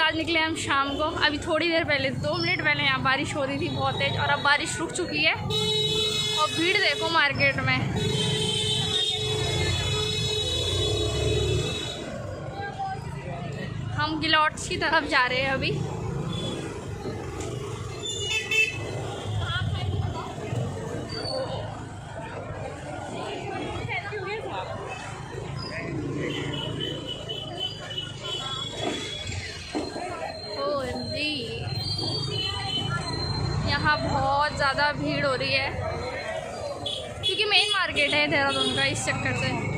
आज निकले हम शाम को। अभी थोड़ी देर पहले 2 मिनट पहले यहाँ बारिश हो रही थी बहुत तेज, और अब बारिश रुक चुकी है। और भीड़ देखो मार्केट में। हम गिलॉट्स की तरफ जा रहे हैं अभी। यहाँ बहुत ज़्यादा भीड़ हो रही है क्योंकि मेन मार्केट है देहरादून का, इस चक्कर से।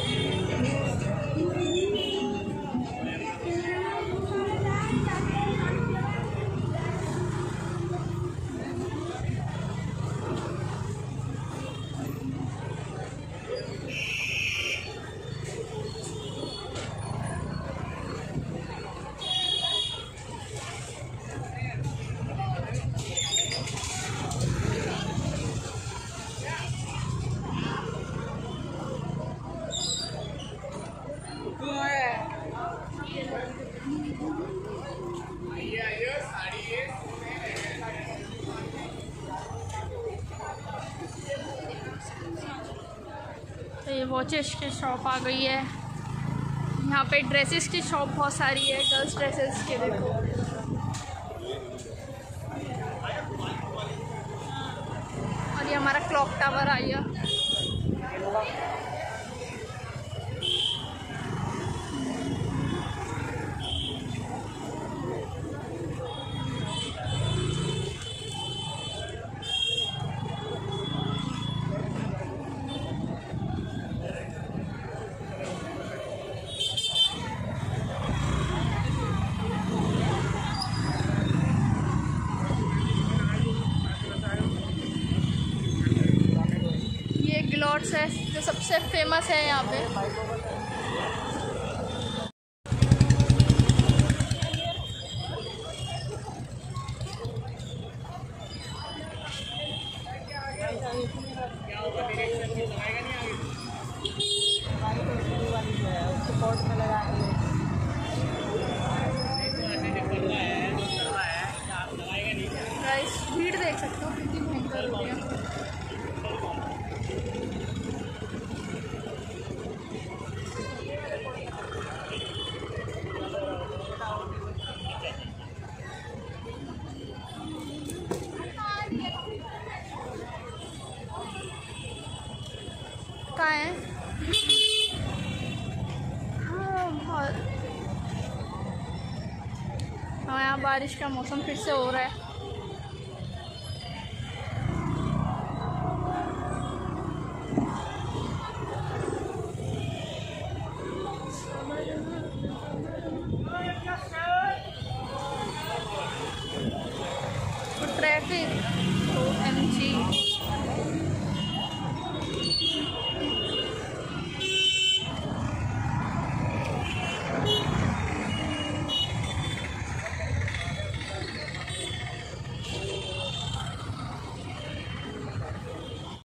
तो ये वॉचेस की शॉप आ गई है। यहाँ पे ड्रेसेस की शॉप बहुत सारी है, गर्ल्स ड्रेसेस के। देखो और ये हमारा क्लॉक टावर आ गया। गिलॉट्स है जो सबसे फेमस है यहाँ पे। भीड़ देख सकते हो कितनी भयंकर हो गई है। कहाँ है? हाँ बहुत। हाँ यहाँ बारिश का मौसम फिर से हो रहा है।